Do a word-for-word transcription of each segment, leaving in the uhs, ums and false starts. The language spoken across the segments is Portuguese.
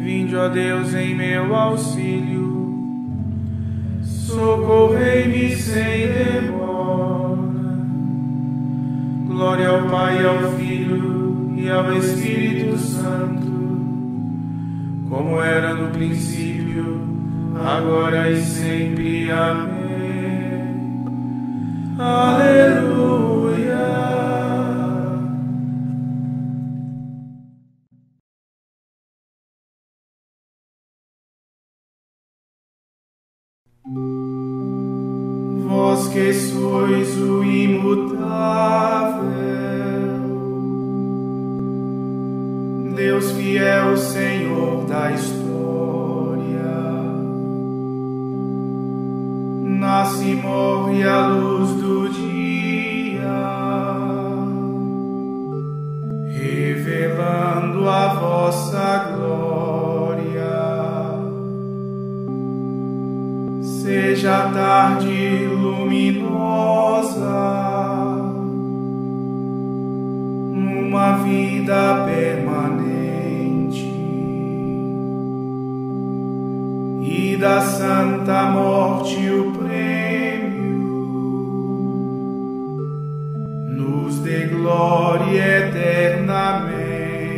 Vinde, ó Deus, em meu auxílio, socorrei-me sem demora. Glória ao Pai, ao Filho e ao Espírito Santo, como era no princípio, agora e sempre. Amém. Aleluia. Vós que sois o imutável, Deus fiel, Senhor da história, nasce e morre à luz do dia, revelando a vossa glória. Seja a tarde luminosa, numa vida permanente, e da santa morte o prêmio, nos dê glória eternamente.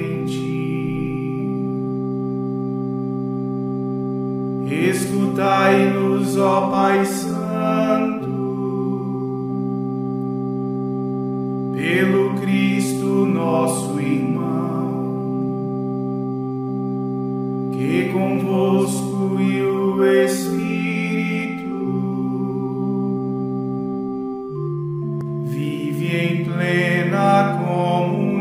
Escutai-nos, ó Pai Santo, pelo Cristo nosso irmão, que convosco e o Espírito vive em plena comunhão.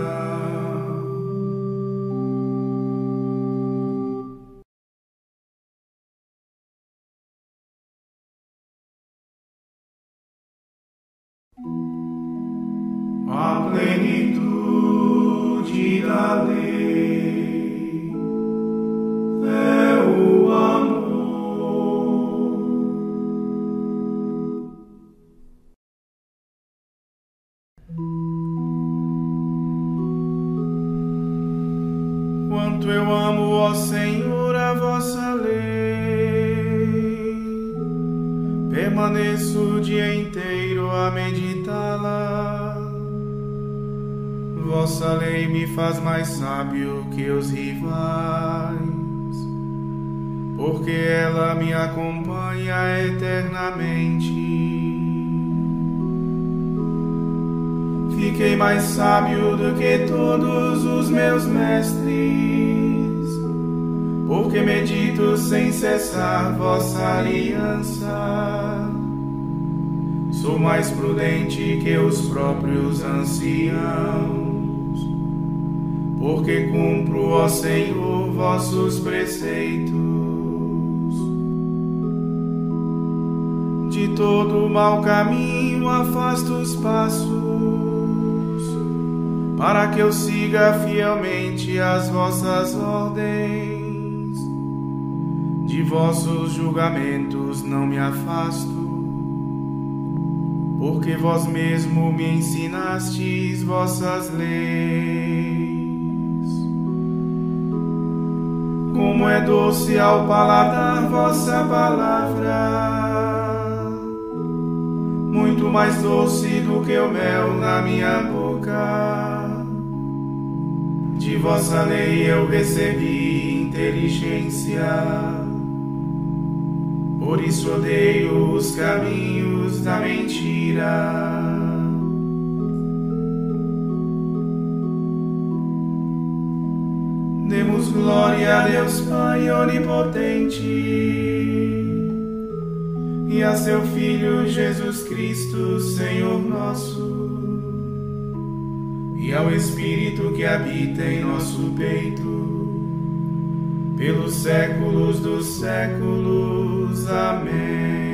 A plenitude da lei é o amor. Quanto eu amo, ó Senhor, a vossa lei, permaneço o dia inteiro a meditá-la. Vossa lei me faz mais sábio que os rivais, porque ela me acompanha eternamente. Fiquei mais sábio do que todos os meus mestres, porque medito sem cessar vossa aliança. Sou mais prudente que os próprios anciãos, porque cumpro, ó Senhor, vossos preceitos. De todo mau caminho afasto os passos, para que eu siga fielmente as vossas ordens. De vossos julgamentos não me afasto, porque vós mesmo me ensinastes vossas leis. Como é doce ao paladar vossa palavra, muito mais doce do que o mel na minha boca. De vossa lei eu recebi inteligência, por isso odeio os caminhos da mentira. Demos glória a Deus Pai onipotente e a seu Filho Jesus Cristo, Senhor nosso, e ao Espírito que habita em nosso peito, pelos séculos dos séculos. Amém.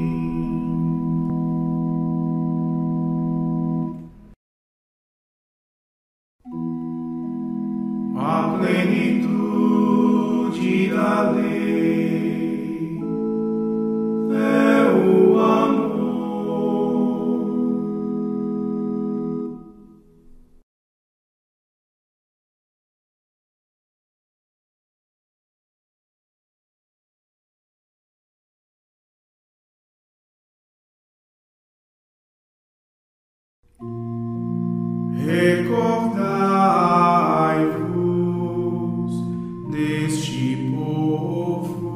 A plenitude da lei é o amor. Recordai-vos deste povo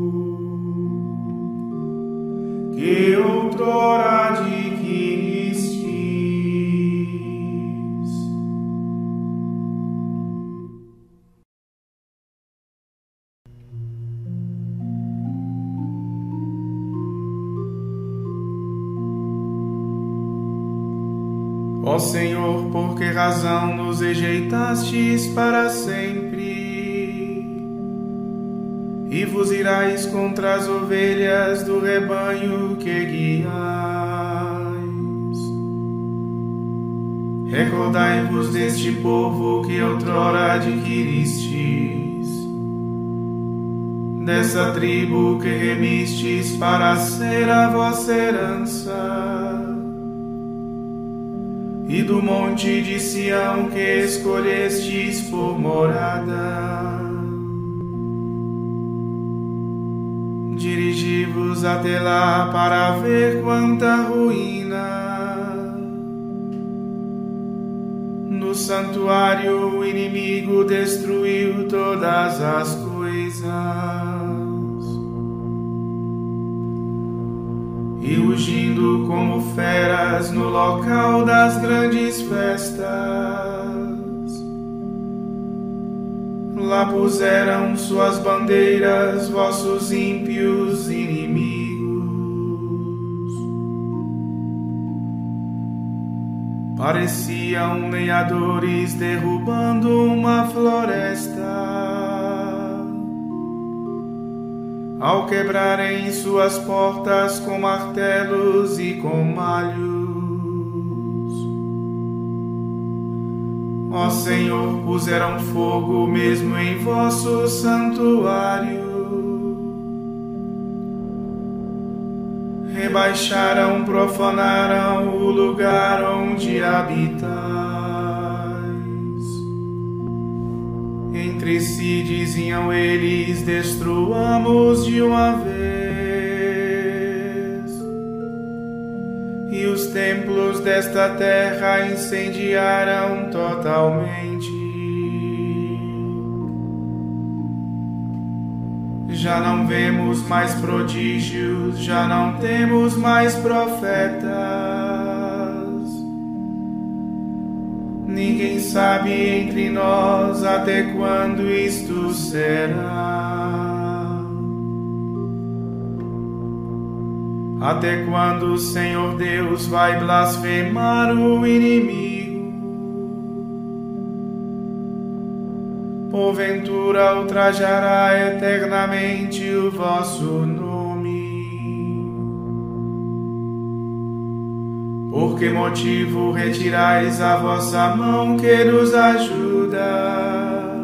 que outrora adquiristes. Ó Senhor, por que razão nos rejeitastes para sempre? E vos irais contra as ovelhas do rebanho que guiais. Recordai-vos deste povo que outrora adquiristes, dessa tribo que remistes para ser a vossa herança, e do monte de Sião que escolhestes por morada. Dirigi-vos até lá para ver quanta ruína. No santuário o inimigo destruiu todas as coisas, e rugindo como feras no local das grandes festas, lá puseram suas bandeiras vossos ímpios inimigos. Pareciam lenhadores derrubando uma floresta, ao quebrarem suas portas com martelos e com malhos. Ó Senhor, puseram fogo mesmo em vosso santuário, rebaixaram, profanaram o lugar onde habitais. Entre si diziam eles: destruamos de uma vez, e os templos desta terra incendiaram totalmente. Já não vemos mais prodígios, já não temos mais profetas. Ninguém sabe entre nós até quando isto será. Até quando o Senhor Deus vai blasfemar o inimigo? Porventura ultrajará eternamente o vosso nome. Por que motivo retirais a vossa mão que nos ajuda?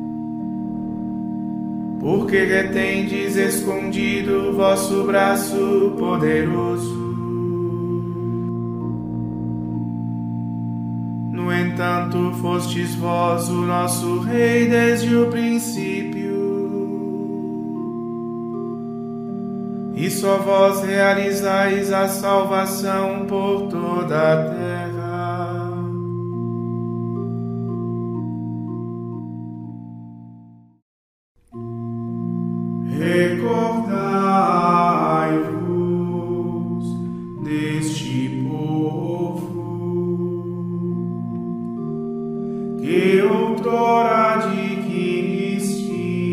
Por que retendes escondido o vosso braço poderoso? No entanto, fostes vós o nosso Rei desde o princípio, e só vós realizais a salvação por toda a terra. Recordai-vos deste povo que outrora adquiristes.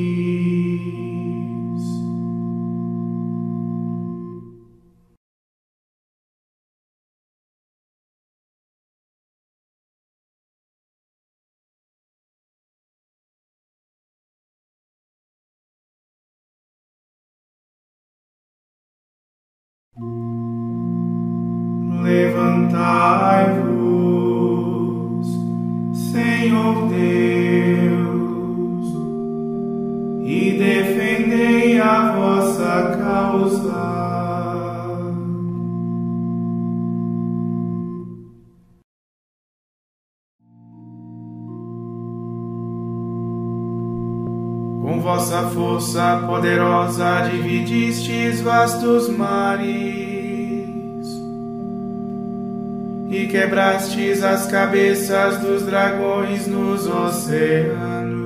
Levantai-vos, Senhor Deus, e defendei a vossa causa. Com vossa força poderosa dividistes vastos mares, e quebrastes as cabeças dos dragões nos oceanos.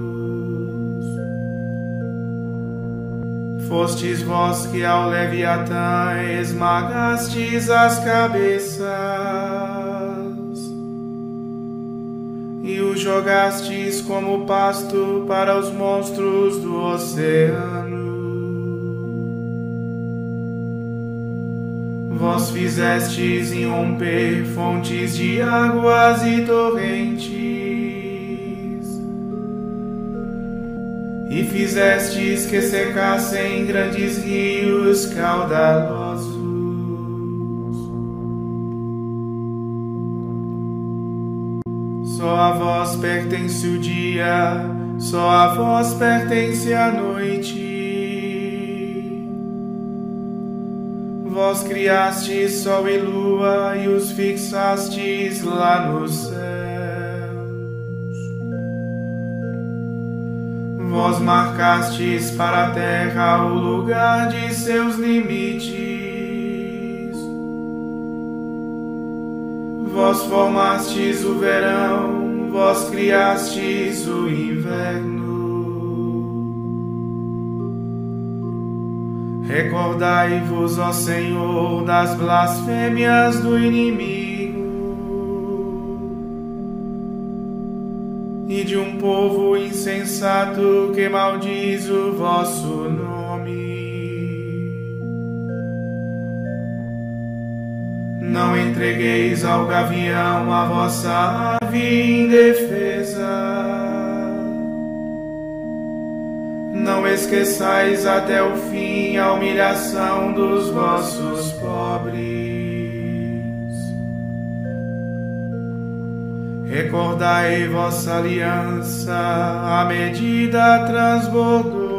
Fostes vós que ao Leviatã esmagastes as cabeças e o jogastes como pasto para os monstros do oceano. Vós fizestes irromper fontes de águas e torrentes, e fizestes que secassem grandes rios caudalosos. Só a vós pertence o dia, só a vós pertence a noite. Vós criastes sol e lua e os fixastes lá nos céus. Vós marcastes para a terra o lugar de seus limites. Vós formastes o verão, vós criastes o inverno. Recordai-vos, ó Senhor, das blasfêmias do inimigo e de um povo insensato que maldiz o vosso nome. Não entregueis ao gavião a vossa ave indefesa. Não esqueçais até o fim a humilhação dos vossos pobres. Recordai vossa aliança, a medida transbordou.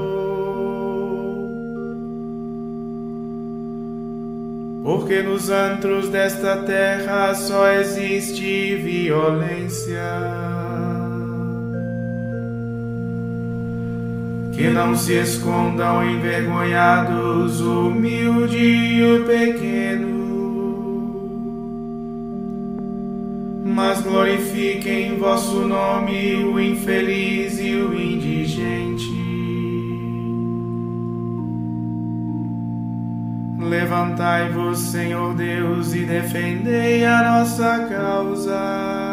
Porque nos antros desta terra só existe violência. Que não se escondam envergonhados o humilde e o pequeno, mas glorifiquem vosso nome o infeliz e o indigente. Levantai-vos, Senhor Deus, e defendei a nossa causa.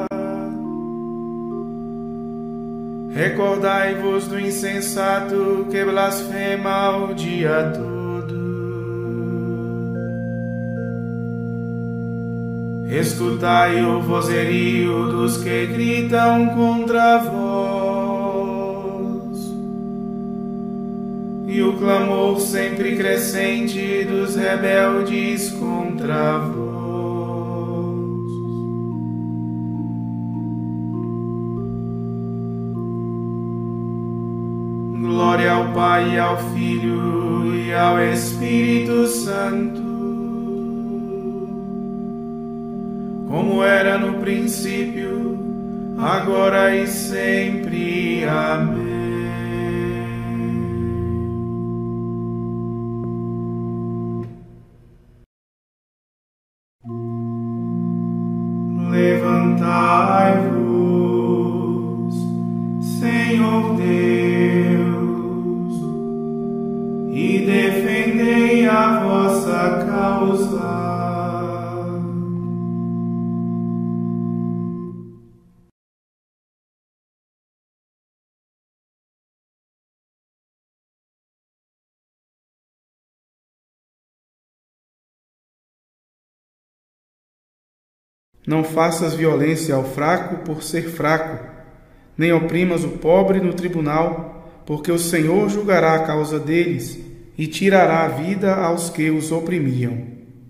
Recordai-vos do insensato que blasfema o dia todo. Escutai o vozerio dos que gritam contra vós, e o clamor sempre crescente dos rebeldes contra vós. Glória ao Pai, e ao Filho e ao Espírito Santo, como era no princípio, agora e sempre. Amém. Levantai-vos, Senhor Deus, e defendei a vossa causa. Não faças violência ao fraco por ser fraco, nem oprimas o pobre no tribunal, porque o Senhor julgará a causa deles e tirará a vida aos que os oprimiam.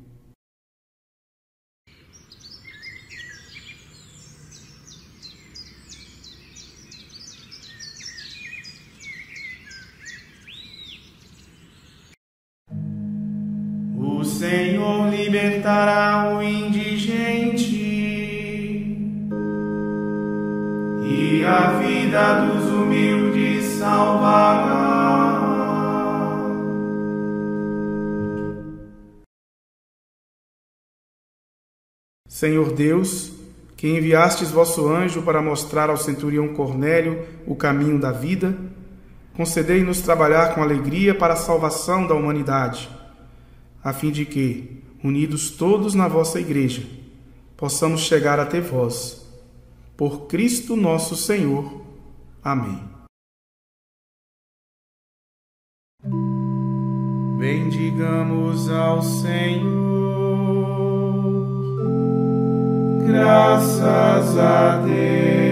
O Senhor libertará o indigente e a vida dos humildes salvará. Senhor Deus, que enviastes vosso anjo para mostrar ao centurião Cornélio o caminho da vida, concedei-nos trabalhar com alegria para a salvação da humanidade, a fim de que, unidos todos na vossa igreja, possamos chegar até vós. Por Cristo nosso Senhor. Amém. Bendigamos ao Senhor. Graças a Deus.